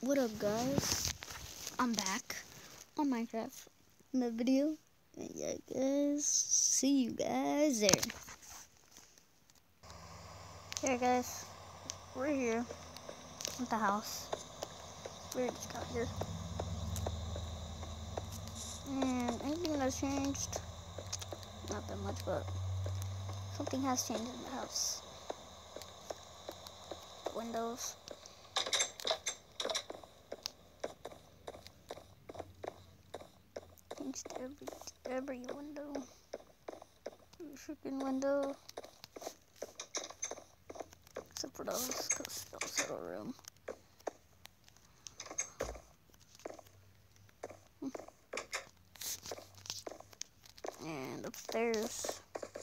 What up, guys? I'm back on Minecraft in the video. And yeah, guys, see you guys there. Here, guys, we're here at the house. We just got here, and anything that's changed? Not that much, but something has changed in the house. Windows. Changed every window. Every freaking window. Except for those, because those have a room. And upstairs.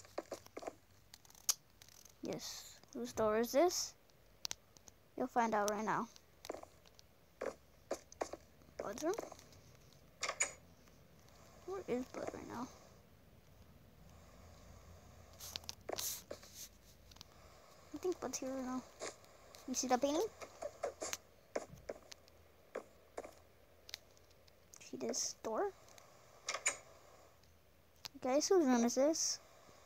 Yes. Whose door is this? You'll find out right now. Bud's room? Where is Bud right now? I think Bud's here right now. You see that painting? See this door? Guys, whose room is this?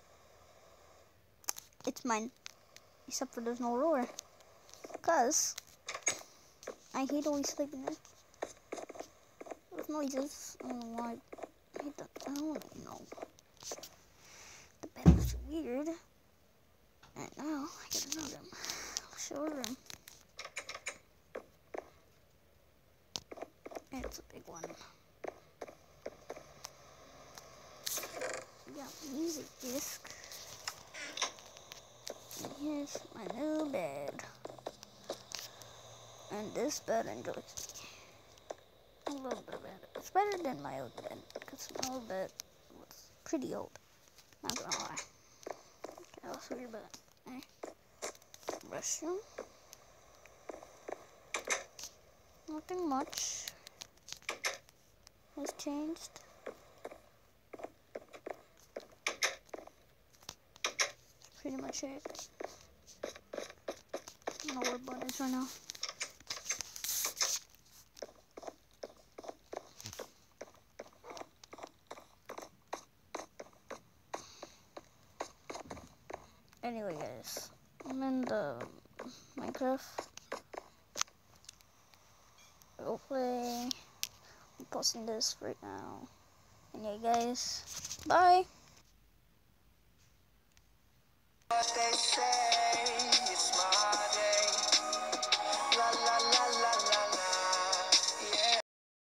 It's mine. Except for there's no door. Because I hate always sleeping there. Those noises. I don't know why. I hate that. I don't even know. The bed was weird. And now I get another room. I'll show a room. It's a big one. We got music disc. And here's my new bed. And this bed enjoys me. A little bit of it. It's better than my old bed, because my old bed was pretty old. Not gonna lie. Okay, I'll show your bed. Okay. Restroom. Nothing much has changed. That's pretty much it. I don't know where Bud is right now. Anyway, guys, I'm in the Minecraft. Hopefully, I'm posting this right now. And yeah, guys, bye.